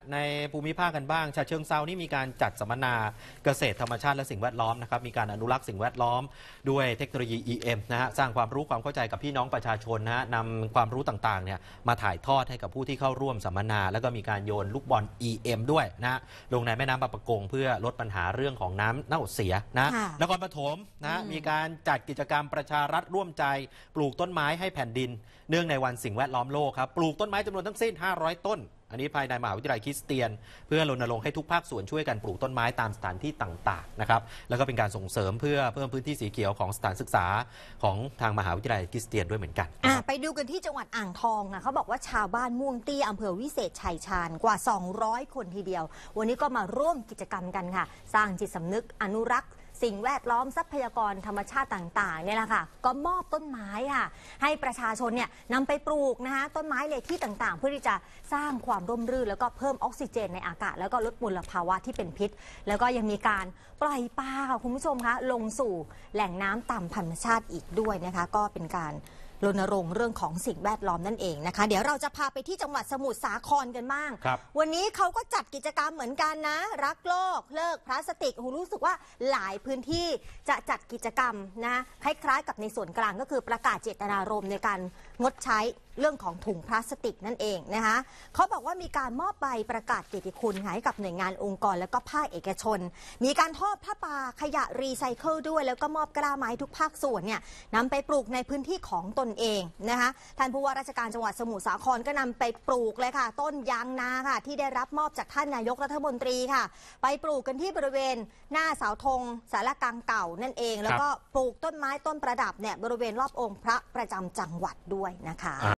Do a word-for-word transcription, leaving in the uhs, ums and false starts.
ในภูมิภาคกันบ้างฉะเชิงเซานี่มีการจัดสัมมนาเกษตรธรรมชาติและสิ่งแวดล้อมนะครับมีการอนุรักษ์สิ่งแวดล้อมด้วยเทคโนโลยี อี เอ็ม นะฮะสร้างความรู้ความเข้าใจกับพี่น้องประชาชนนะฮะนำความรู้ต่างๆเนี่ยมาถ่ายทอดให้กับผู้ที่เข้าร่วมสัมมนาแล้วก็มีการโยนลูกบอล อี เอ็ม ด้วยนะลงในแม่น้ำบางปะกงเพื่อลดปัญหาเรื่องของน้ำเน่าเสียนะนครปฐมนะมีการจัดกิจกรรมประชารัฐร่วมใจปลูกต้นไม้ให้แผ่นดินเนื่องในวันสิ่งแวดล้อมโลกครับปลูกต้นไม้จำนวนทั้งสิ้นห้าร้อยต้นอันนี้ภายในมหาวิทยาลัยคริสเตียนเพื่อรณรงค์ให้ทุกภาคส่วนช่วยกันปลูกต้นไม้ตามสถานที่ต่างๆนะครับแล้วก็เป็นการส่งเสริมเพื่อเพิ่มพื้นที่สีเขียวของสถานศึกษาของทางมหาวิทยาลัยคริสเตียนด้วยเหมือนกันไปดูกันที่จังหวัดอ่างทองนะเขาบอกว่าชาวบ้านม่วงตี้อำเภอวิเศษชัยชาญกว่าสองร้อยคนทีเดียววันนี้ก็มาร่วมกิจกรรมกันค่ะสร้างจิตสำนึกอนุรักษ์สิ่งแวดล้อมทรัพยากรธรรมชาติต่างๆเนี่ยแหละค่ะก็มอบต้นไม้ค่ะให้ประชาชนเนี่ยนำไปปลูกนะคะต้นไม้ในที่ต่างๆเพื่อที่จะสร้างความร่มรื่นแล้วก็เพิ่มออกซิเจนในอากาศแล้วก็ลดมลภาวะที่เป็นพิษแล้วก็ยังมีการปล่อยปลาค่ะคุณผู้ชมคะลงสู่แหล่งน้ำตามธรรมชาติอีกด้วยนะคะก็เป็นการรณรงค์เรื่องของสิ่งแวดล้อมนั่นเองนะคะเดี๋ยวเราจะพาไปที่จังหวัดสมุทรสาครกันบ้างวันนี้เขาก็จัดกิจกรรมเหมือนกันนะรักโลกเลิกพลาสติกรู้สึกว่าหลายพื้นที่จะจัดกิจกรรมนะคล้ายๆกับในส่วนกลางก็คือประกาศเจตนารมณ์ในการงดใช้เรื่องของถุงพลาสติกนั่นเองนะคะเขาบอกว่ามีการมอบใบประกาศเกียรติคุณให้กับหน่วยงานองค์กรและก็ภาคเอกชนมีการทอดผ้าป่าขยะรีไซเคิลด้วยแล้วก็มอบกล้าไม้ทุกภาคส่วนเนี่ยนำไปปลูกในพื้นที่ของตนเองนะคะท่านผู้ว่าราชการจังหวัดสมุทรสาครก็นำไปปลูกเลยค่ะต้นยางนาค่ะที่ได้รับมอบจากท่านนายกรัฐมนตรีค่ะไปปลูกกันที่บริเวณหน้าเสาธงศาลากลางเก่านั่นเองแล้วก็ปลูกต้นไม้ต้นประดับเนี่ยบริเวณรอบองค์พระประจำจังหวัดด้วยนะคะ